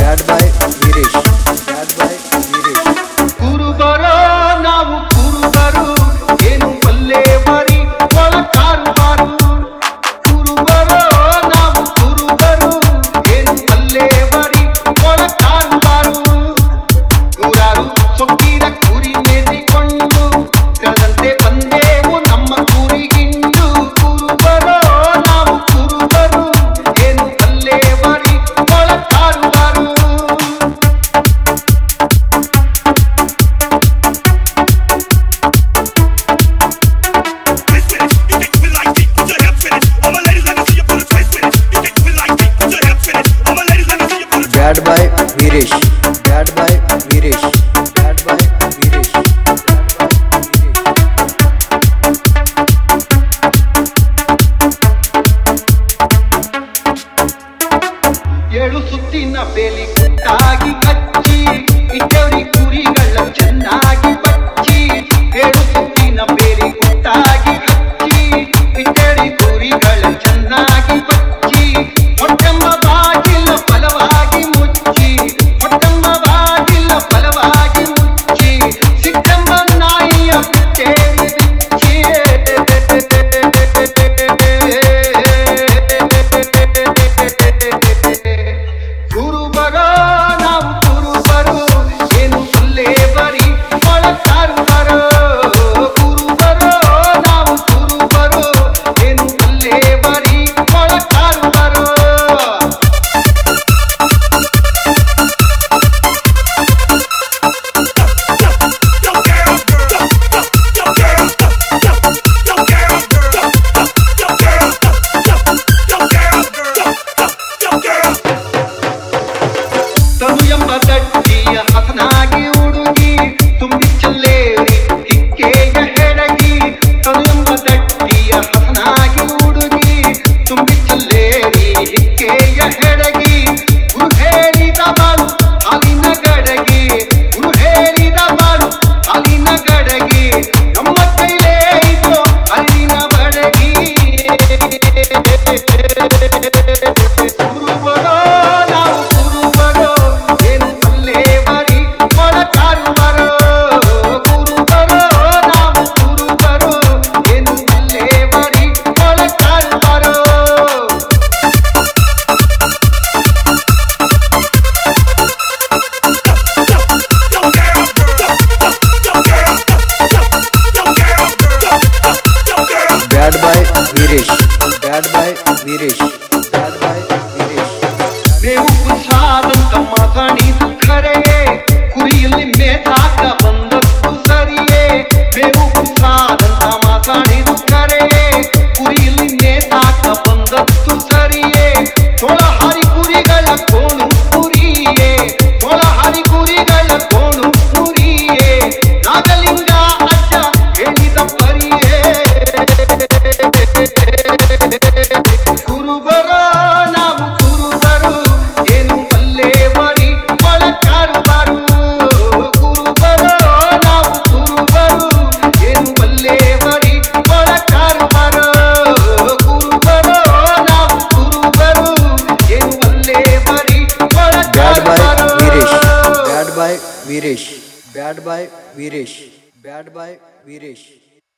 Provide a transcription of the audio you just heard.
ಬ್ಯಾಡ್ ಬಾಯ್ ವೀರೇಶ್, ಬ್ಯಾಡ್ ಬಾಯ್ ವೀರೇಶ್. ಕುರುಬರೋ ನಾವು ಕುರುಬರು, ಏನು ಪಲ್ಲೆ ಬರಿ ಒಳ ಕಾರುಬಾರು. ಕುರುಬರೋ ನಾವು ಕುರುಬರು, ಏನು ಪಲ್ಲೆ ಬರಿ ಒಳ ಕಾರುಬಾರು. ನೂರಾರು ಸೊಕ್ಕಿದ ಕುರಿ ಮೇದಿಕೊಂಡು ಕಳೆದಂತೆ ಬಂದೆವು ನಮ್ಮ ಕುರಿಗಿಂದು. ಕುರುಬರೋ ನಾವು ಕುರುಬರು, ಏನು ಪಲ್ಲೆ ಬರಿ ಒಳ ಕಾರುಬಾರು. ಬ್ಯಾಡ್ ಬಾಯ್ ವೀರೇಶ್, ಬ್ಯಾಡ್ ಬಾಯ್ ವೀರೇಶ್, ಬ್ಯಾಡ್ ಬಾಯ್ ವೀರೇಶ್. ಏಳು ಸುತ್ತಿನ ಬೇಲಿ ಗುಟ್ಟಾಗಿ ಕಚ್ಚಿ ಇಟ್ಟವರಿ ಕುರಿಗಳ ಚೆನ್ನಾಗಿ ಬಚ್ಚಿ. ಏಳು ಸುತ್ತಿನ ಬೇಲಿ ಗುಟ್ಟಾಗಿ ಕಚ್ಚಿ ಇಟ್ಟವರಿ ಕುರಿಗಳ ಚೆನ್ನಾಗಿ ಬಚ್ಚಿ. ಹೊಟ್ಟೆಂಬ ಬಾಗಿಲ ಬಲವಾಗಿ ಮುಚ್ಚಿ, ಹೊಟ್ಟೆಂಬ ಬಾಗಿಲ ಬಲವಾಗಿ ಮುಚ್ಚಿ. ಸಿಟ್ಟೆಂಬ ನಾಯಿಯ ಬಿಟ್ಟೇರಿ ಬಿಚ್ಚಿ. ಕುರುಬರೋ ನಾವು ಕುರುಬರು, ಏನು ಪಲ್ಲೆ ಬರಿ ಒಳ ಕಾರುಬಾರು. ಕುರುಬರೋ ನಾವು ಕುರುಬರು, ಏನು ಪಲ್ಲೆ ಬರಿ ಒಳ ಕಾರುಬಾರು. ತನು ಎಂಬ ದಡ್ಡಿಯ ಹಸನಾಗಿ ಹುಡುಗಿ ತುಂಬಿ ಚಲ್ಲೇರಿ ಹಿಕ್ಕೆಯ ಹೆಡಗಿ. ತನು ಎಂಬ ದಡ್ಡಿಯ ಹಸನಾಗಿ ಹುಡುಗಿ ತುಂಬಿ ಚಲ್ಲೇರಿ ಹಿಕ್ಕೆಯ ಹೆಡಗಿ. ಗುರು ಹೇರಿದ ಬಾಳು ಹಾಲಿನ ಗಡಗಿ, ಗುರು ಹೇರಿದ ಬಾಳು ಹಾಲಿನ ಗಡಗಿ. ನಮ್ಮ ಕೈಲೇ ಇದ್ದು ಅಲ್ಲಿನ ಬಡಗಿ. ಕುರುಬರೋ ನಾವು ಕುರುಬರೋ, ಏನು ಪಲ್ಲೆ ಬರಿ ಒಳ ಕಾರುಬಾರು. ಕುರುಬರೋ ನಾವು ಕುರುಬರು, ಏನು ಪಲ್ಲೆ ಬರಿ ಒಳ ಕಾರುಬಾರು. ಬ್ಯಾಡ್ ಬಾಯ್ ವೀರೇಶ್, ಬ್ಯಾಡ್ ಬಾಯ್ ವೀರೇಶ್, ಬ್ಯಾಡ್ ಬಾಯ್ ವೀರೇಶ್. ಮೇವು ಕುಸಾದಂತ ಮಾತಾಡಿದು ಖರೆಯೇ, ಕುರಿಯಲ್ಲಿ ಮೇಸಾಕ ಬಂದದ್ದು ಸರಿಯೇ. ಮೇವು ಕುಸಾದಂತ ಮಾತಾಡಿದು ಖರೆಯೇ, ಕುರಿಯಲ್ಲಿ ಮೇಸಾಕ ಬಂದದ್ದು ಸರಿಯೇ. ತೋಳಹಾರಿ ಕುರಿಗಳ ಕೋಣು ಕುರಿಯೇ, ತೋಳಹಾರಿ ಕುರಿಗಳ ಕೋಣು ಕುರಿಯೇ. ನಾಗಲಿಂಗ ಅಜ್ಜ ಹೇಳಿದ ಪರಿಯೇ. ಕುರುಬರೋ ನಾವು ಕುರುಬರು, ಏನು ಪಲ್ಲೆ ಬರಿ ಒಳ ಕಾರುಬಾರು. ಕುರುಬರೋ ನಾವು ಕುರುಬರು, ಏನು ಪಲ್ಲೆ ಬರಿ ಒಳ ಕಾರುಬಾರು. ಕುರುಬರೋ ನಾವು ಕುರುಬರು, ಏನು ಪಲ್ಲೆ ಬರಿ ಒಳ ಬ್ಯಾಡ್ ಬಾಯ್ ಕಾರುಬಾರು. ವೀರೇಶ್, ಬ್ಯಾಡ್ ಬಾಯ್ ವೀರೇಶ್, ಬ್ಯಾಡ್ ಬಾಯ್ ವೀರೇಶ್, ಬ್ಯಾಡ್ ಬಾಯ್ ವೀರೇಶ್.